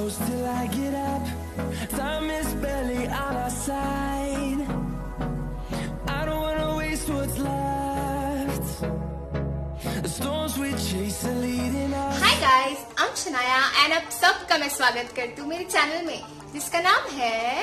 close till I get up. Time is barely on our side. I don't wanna waste what's left. The storms we chase are leading us. Hi guys, I'm Shanaya and आप सबका मैं स्वागत करती हूँ मेरे channel में जिसका नाम है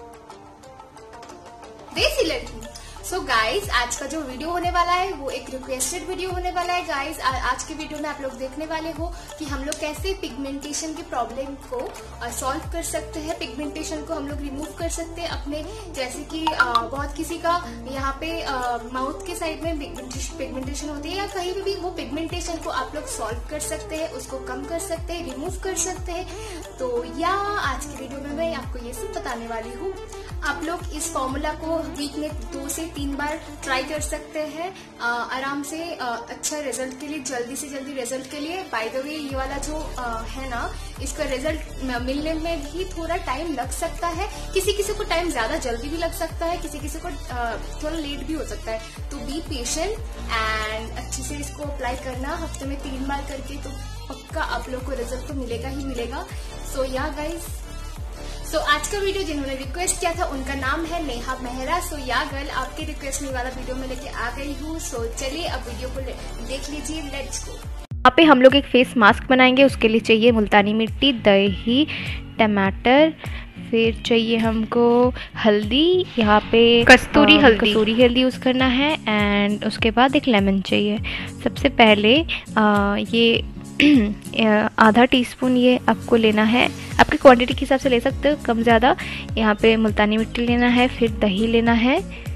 देसी लड़की। सो गाइज, आज का जो वीडियो होने वाला है वो एक रिक्वेस्टेड वीडियो होने वाला है। गाइज, आज के वीडियो में आप लोग देखने वाले हो कि हम लोग कैसे पिगमेंटेशन की प्रॉब्लम को सॉल्व कर सकते हैं, पिगमेंटेशन को हम लोग रिमूव कर सकते हैं अपने। जैसे कि बहुत किसी का यहाँ पे माउथ के साइड में पिगमेंटेशन होती है या कहीं भी वो पिगमेंटेशन को आप लोग सॉल्व कर सकते हैं, उसको कम कर सकते हैं, रिमूव कर सकते हैं। तो या आज की वीडियो में मैं आपको ये सब बताने वाली हूँ। आप लोग इस फॉर्मूला को वीक में 2 से 3 बार ट्राई कर सकते हैं आराम से अच्छा रिजल्ट के लिए, जल्दी से जल्दी रिजल्ट के लिए। बाय द वे, ये वाला जो है ना, इसका रिजल्ट मिलने में भी थोड़ा टाइम लग सकता है। किसी किसी को टाइम ज्यादा जल्दी भी लग सकता है, किसी किसी को थोड़ा लेट भी हो सकता है। तो बी पेशेंट एंड अच्छे से इसको अप्लाई करना हफ्ते में 3 बार करके, तो पक्का आप लोग को रिजल्ट तो मिलेगा ही मिलेगा। सो या गाइज, सो आज का वीडियो जिन्होंने रिक्वेस्ट किया था उनका नाम है नेहा मेहरा। सो या गर्ल, आपके रिक्वेस्ट में वाला वीडियो में लेके आ गई हूँ। सो चलिए अब वीडियो को देख लीजिए, लेट्स गो। यहाँ पे हम लोग एक फेस मास्क बनाएंगे। उसके लिए चाहिए मुल्तानी मिट्टी, दही, टमाटर, फिर चाहिए हमको हल्दी, यहाँ पे कस्तूरी हल्दी यूज़ करना है, एंड उसके बाद एक लेमन चाहिए। सबसे पहले ये आधा टीस्पून ये आपको लेना है, आपकी क्वांटिटी के हिसाब से ले सकते हो, कम ज़्यादा। यहाँ पे मुल्तानी मिट्टी लेना है, फिर दही लेना है,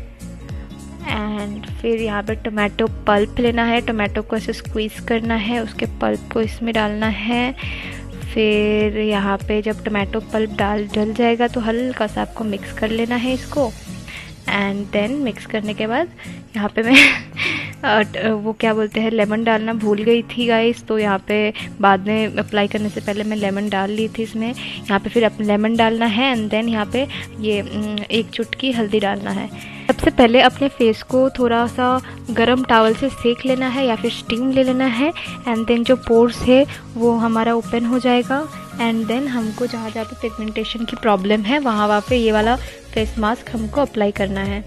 एंड फिर यहाँ पे टोमेटो पल्प लेना है। टोमेटो को ऐसे स्क्वीज़ करना है, उसके पल्प को इसमें डालना है। फिर यहाँ पे जब टोमेटो पल्प डल जाएगा तो हल्का सा आपको मिक्स कर लेना है इसको। एंड देन मिक्स करने के बाद यहाँ पे मैं वो क्या बोलते हैं, लेमन डालना भूल गई थी गाइस। तो यहाँ पे बाद में अप्लाई करने से पहले मैं लेमन डाल ली थी इसमें। यहाँ पे फिर लेमन डालना है, एंड देन यहाँ पे ये 1 चुटकी हल्दी डालना है। सबसे पहले अपने फेस को थोड़ा सा गर्म टॉवल से सेक लेना है या फिर स्टीम ले लेना है, एंड देन जो पोर्स है वो हमारा ओपन हो जाएगा। एंड देन हमको जहाँ जहाँ पे पिगमेंटेशन की प्रॉब्लम है वहाँ पे ये वाला फेस मास्क हमको अप्लाई करना है।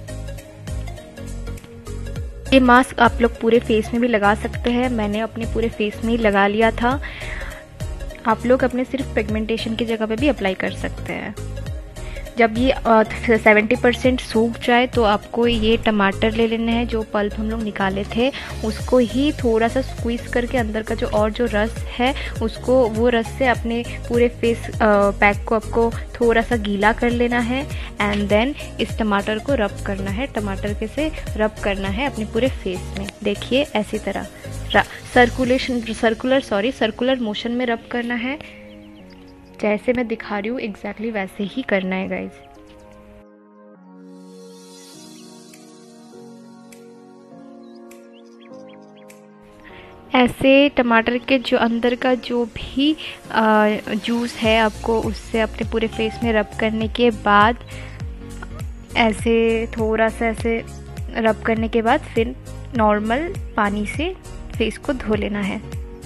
ये मास्क आप लोग पूरे फेस में भी लगा सकते हैं। मैंने अपने पूरे फेस में ही लगा लिया था। आप लोग अपने सिर्फ पिगमेंटेशन की जगह पे भी अप्लाई कर सकते हैं। जब ये 70% सूख जाए तो आपको ये टमाटर ले लेना है, जो पल्प हम लोग निकाले थे उसको ही थोड़ा सा स्क्वीज़ करके अंदर का जो रस है उसको, वो रस से अपने पूरे फेस पैक को आपको थोड़ा सा गीला कर लेना है। एंड देन इस टमाटर को रब करना है, टमाटर के से रब करना है अपने पूरे फेस में। देखिए ऐसी तरह सर्कुलर मोशन में रब करना है। जैसे मैं दिखा रही हूँ एग्जैक्टली वैसे ही करना है गाइज। ऐसे टमाटर के जो अंदर का जो भी जूस है आपको उससे अपने पूरे फेस में रब करने के बाद, ऐसे थोड़ा सा ऐसे रब करने के बाद फिर नॉर्मल पानी से फेस को धो लेना है।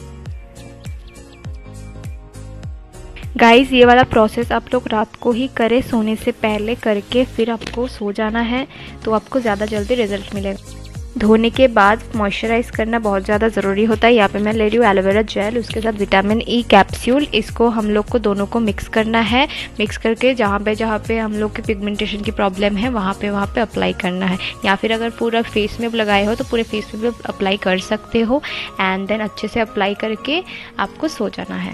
गाइज़, ये वाला प्रोसेस आप लोग रात को ही करें, सोने से पहले करके फिर आपको सो जाना है, तो आपको ज़्यादा जल्दी रिजल्ट मिलेगा। धोने के बाद मॉइस्चराइज़ करना बहुत ज़्यादा ज़रूरी होता है। यहाँ पे मैं ले रही हूँ एलोवेरा जेल, उसके साथ विटामिन ई कैप्सूल। इसको हम लोग को दोनों को मिक्स करना है। मिक्स करके जहाँ पे हम लोग के पिगमेंटेशन की प्रॉब्लम है वहाँ पे अप्लाई करना है। या फिर अगर पूरा फेस में लगाए हो तो पूरे फेस में भी अप्लाई कर सकते हो। एंड देन अच्छे से अप्लाई करके आपको सो जाना है।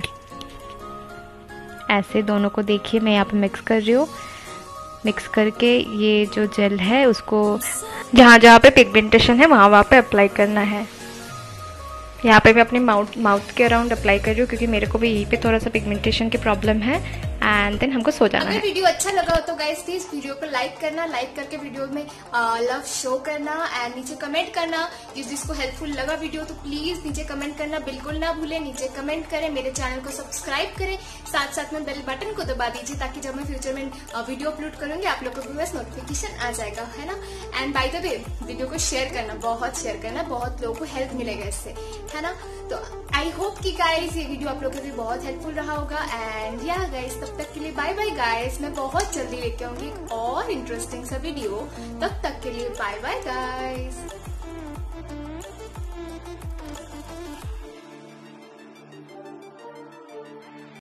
ऐसे दोनों को देखिए, मैं यहाँ पे मिक्स कर रही हूँ। मिक्स करके ये जो जेल है उसको जहाँ जहाँ पे पिगमेंटेशन है वहाँ पे अप्लाई करना है। यहाँ पे मैं अपने माउथ के अराउंड अप्लाई कर रही हूँ क्योंकि मेरे को भी यहीं पे थोड़ा सा पिगमेंटेशन की प्रॉब्लम है। एंड देन हमको सो जाना है। अगर वीडियो अच्छा लगा हो तो गाइस प्लीज वीडियो को लाइक करना, लाइक करके वीडियो में लव शो करना एंड नीचे कमेंट करना। जिसको हेल्पफुल लगा वीडियो तो प्लीज नीचे कमेंट करना बिल्कुल ना भूले, नीचे कमेंट करें, मेरे चैनल को सब्सक्राइब करें, साथ साथ में बेल बटन को दबा दीजिए ताकि जब मैं फ्यूचर में वीडियो अपलोड करूंगी आप लोगों को भी बस नोटिफिकेशन आ जाएगा, है ना। And by the way video को शेयर करना, बहुत शेयर करना, बहुत लोगों को हेल्प मिलेगा इससे, है ना। तो आई होप कि गाइस ये वीडियो आप लोगों के लिए बहुत हेल्पफुल रहा होगा। एंड या गाइस तब तक के लिए बाय बाय गाइस, मैं बहुत जल्दी लेके आऊंगी और इंटरेस्टिंग सा वीडियो, तब तक के लिए बाय बाय गाइस।